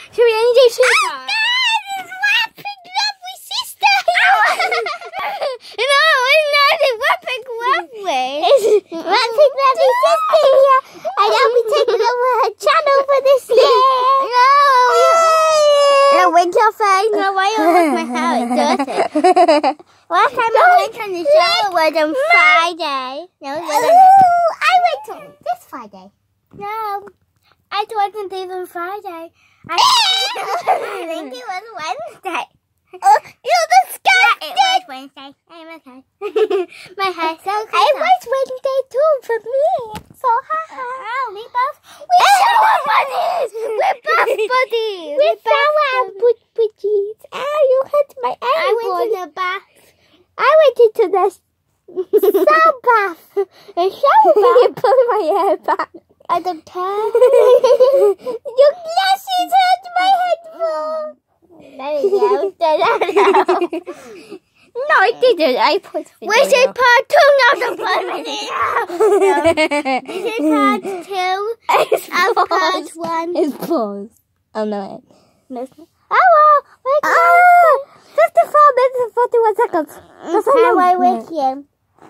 Should we end this part? It's wrapping lovely sister. No, it's not a wrapping lovely. It's wrapping lovely sister here. And I'll be taking over her channel for this year. No, wait your face. No, why you look my hair? It's dirty. Last time I went on the show was on Friday. No, it wasn't. I went on this Friday. No, it wasn't even Friday. I think it was Wednesday. You're disgusting. Yeah, it was Wednesday. I'm okay. My hair's so good. It was Wednesday too for me. So haha. Oh, we both. We're shower buddies. We're both buddies. We're shower buddies. Oh, you hit my ankle. I went to the bath. I went into the shower bath. A shower bath. You pulled my hair back. I don't care. Your glasses hurt my headphone. There you go. No, I didn't. I put it. This is part 2, not the part 1. This is part 2 of part 1. It's paused. Oh no. Oh, well, 54 minutes and 41 seconds. That's how I wake you.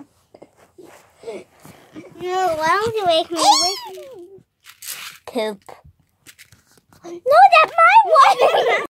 No, why don't you wake me? Poop. No, that's my one.